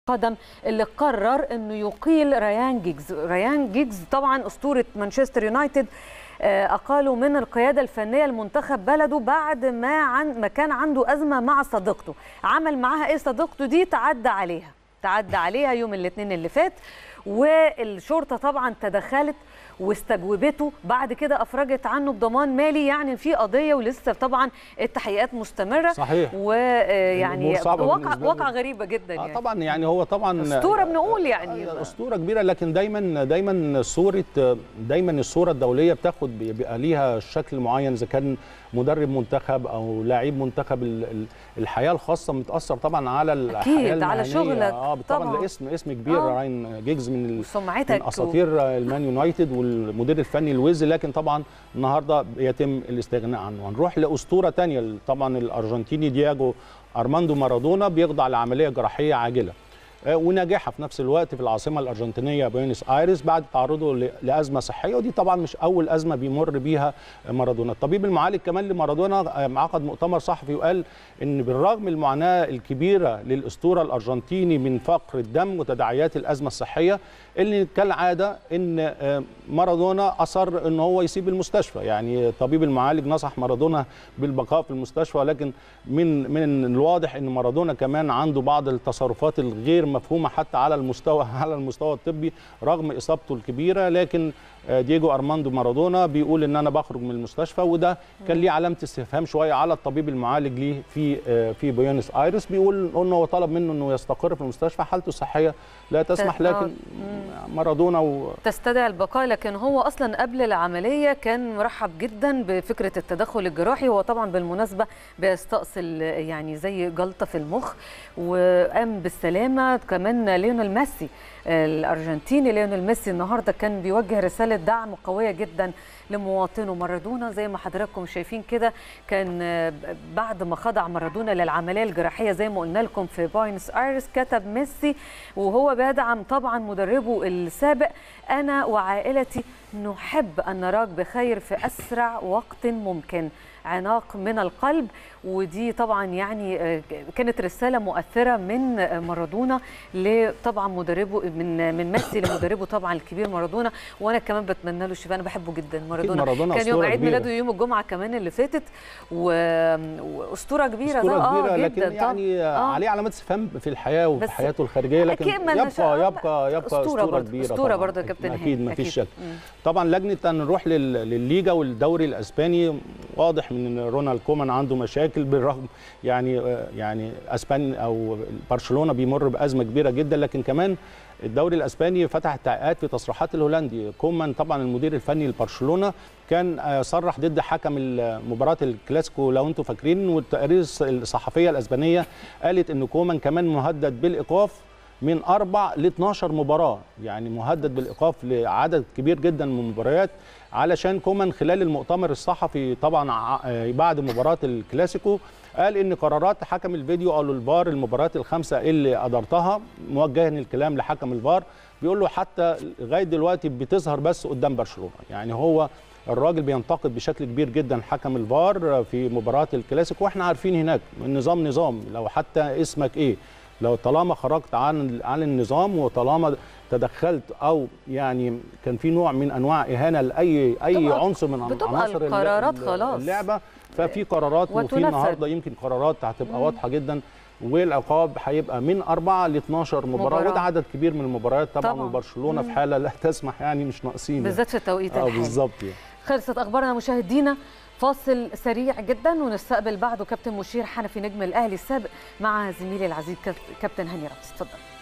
القدم اللي قرر انه يقيل ريان جيجز. ريان جيجز طبعا اسطوره مانشستر يونايتد اقالوا من القياده الفنيه لمنتخب بلده بعد ما كان عنده ازمه مع صديقته. عمل معاها ايه صديقته دي؟ تعدى عليها يوم الاثنين اللي فات، والشرطه طبعا تدخلت واستجوبته. بعد كده افرجت عنه بضمان مالي، يعني في قضيه ولسه طبعا التحقيقات مستمره. صحيح. ويعني واقعه غريبه جدا يعني. طبعا يعني هو طبعا اسطوره بنقول يعني اسطوره كبيره، لكن دايما الصوره الدوليه بيبقى ليها شكل معين، اذا كان مدرب منتخب او لاعب منتخب. الحياه الخاصه متاثر طبعا على الحياه اكيد على شغلك طبعا. اسم كبير راين جيجز من اساطير المان يونايتد والمدير الفني الويزي، لكن طبعا النهارده يتم الاستغناء عنه. هنروح لاسطوره ثانيه طبعا، الارجنتيني دياغو ارماندو مارادونا بيخضع لعمليه جراحيه عاجله وناجحه في نفس الوقت في العاصمه الارجنتينيه بوينس ايرس بعد تعرضه لازمه صحيه، ودي طبعا مش اول ازمه بيمر بيها مارادونا. الطبيب المعالج كمان لمارادونا عقد مؤتمر صحفي وقال ان بالرغم من المعاناه الكبيره للاسطوره الارجنتيني من فقر الدم وتداعيات الازمه الصحيه، اللي كالعاده ان مارادونا اصر ان هو يسيب المستشفى. يعني الطبيب المعالج نصح مارادونا بالبقاء في المستشفى، لكن من الواضح ان مارادونا كمان عنده بعض التصرفات الغير مفهومه حتى على المستوى الطبي رغم اصابته الكبيره. لكن دييجو ارماندو مارادونا بيقول ان انا بخرج من المستشفى، وده كان ليه علامه استفهام شويه على الطبيب المعالج ليه في بوينس ايرس. بيقول انه هو طلب منه انه يستقر في المستشفى، حالته الصحيه لا تسمح، لكن مارادونا تستدعي البقاء. لكن هو اصلا قبل العمليه كان مرحب جدا بفكره التدخل الجراحي. هو طبعا بالمناسبه بيستأصل يعني زي جلطه في المخ، وقام بالسلامه. كمان ليونيل ميسي الارجنتيني ليونيل ميسي النهارده كان بيوجه رساله دعم قويه جدا لمواطنه مارادونا. زي ما حضراتكم شايفين كده، كان بعد ما خضع مارادونا للعمليه الجراحيه زي ما قلنا لكم في بوينس ايرس، كتب ميسي وهو بيدعم طبعا مدربه السابق: انا وعائلتي نحب ان نراك بخير في اسرع وقت ممكن، عناق من القلب. ودي طبعا يعني كانت رساله مؤثره من مارادونا لطبعا مدربه، من ميسي لمدربه طبعا الكبير مارادونا. وانا كمان بتمنى له الشفاء، انا بحبه جدا مارادونا. كان يوم عيد ميلاده يوم الجمعه كمان اللي فاتت، واسطوره كبيره كبيره جدا. لكن يعني عليه علامات استفهام في الحياه وفي حياته الخارجيه، لكن يبقى اسطوره كبيره، اسطوره برضه يا كابتن. اكيد ما فيش شك. طبعا لجنه نروح للليجا والدوري الاسباني، واضح من رونالد كومان عنده مشاكل بالرغم يعني اسبانيا او برشلونه بيمر بازمه كبيره جدا، لكن كمان الدوري الاسباني فتح التعقيدات في تصريحات الهولندي. كومان طبعا المدير الفني لبرشلونه كان صرح ضد حكم مباراه الكلاسيكو لو انتم فاكرين، والتقارير الصحفيه الاسبانيه قالت ان كومان كمان مهدد بالايقاف من 4 ل 12 مباراه، يعني مهدد بالايقاف لعدد كبير جدا من المباريات. علشان كومان خلال المؤتمر الصحفي طبعا بعد مباراه الكلاسيكو قال ان قرارات حكم الفيديو او الفار المباريات الخمسه اللي ادارتها، موجه الكلام لحكم الفار، بيقول له حتى لغايه دلوقتي بتظهر بس قدام برشلونه. يعني هو الراجل بينتقد بشكل كبير جدا حكم الفار في مباراه الكلاسيكو، واحنا عارفين هناك النظام نظام، لو حتى اسمك ايه، لو طالما خرجت عن النظام وطالما تدخلت او يعني كان في نوع من انواع اهانه لاي عنصر من عناصر اللعبه، ففي قرارات. وفي النهارده يمكن قرارات هتبقى واضحه جدا، والعقاب هيبقى من 4 ل 12 مباراه، وده عدد كبير من المباريات طبعا. وبرشلونه في حاله لا تسمح، يعني مش ناقصين بالذات في التوقيت الحالي. بالظبط يعني. خلصت اخبارنا مشاهدينا، فاصل سريع جدا ونستقبل بعده كابتن مشير حنفي نجم الاهلي السابق مع زميلي العزيز كابتن هاني رمزي. اتفضل.